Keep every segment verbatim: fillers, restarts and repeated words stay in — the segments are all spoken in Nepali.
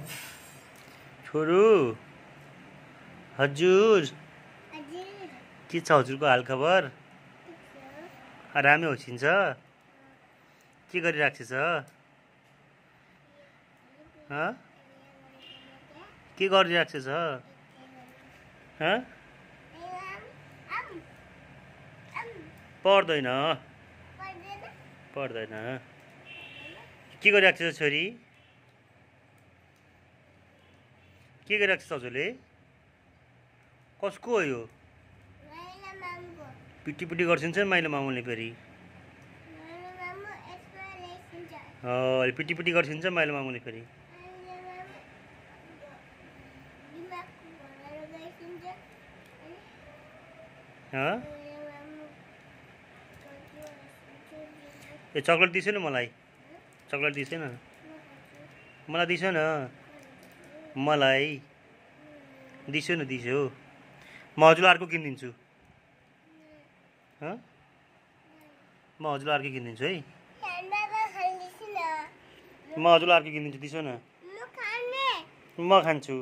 छोरू हजुर के छ हजुरको हालखबर? आरामै होसिन्छ? के गरिराख्छ? के गरिराख्छ? पढ्दैन पढ्दैन के गरिराख्छ छोरी? के गरिराख्छ हजुरले? कसको हो यो? पिटी पिटी गर्छिन्छ माइलो मामुले फेरि पिटी पिटी गर्छिन्छ माइलो मामुले फेरि ए चक्लेट दिसो न मलाई चक्लेट दिसो न मलाई दिसो न मलाई दिसो न दिसो म हजुरलाई अर्को किनिदिन्छु म हजुरलाई अर्को किनिदिन्छु है म हजुरलाई अर्को किनिदिन्छु दिसो न म खान्छु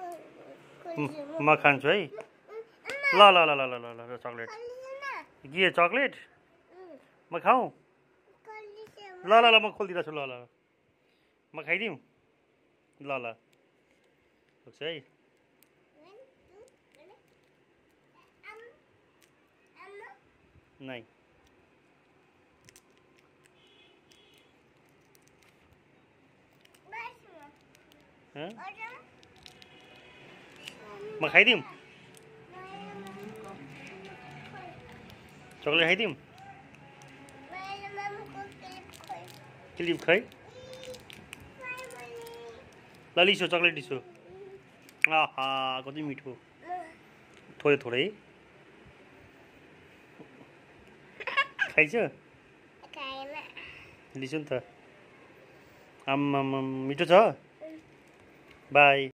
म खान्छु है ल ल ल ल ल ल चक्लेट के चक्लेट म खाऊँ ल ल ल म खोलिदिरहेको छु ल ल म खाइदिउँ ल ल है नहीं म खाइदिउँ चक्लेट खाइदिउँ क्लिप खै ल लिसो चक्लेट लिसो आहा कति मिठो थोरै थोरै खाइछ लिसो नि त आम्माम मिठो छ बाई।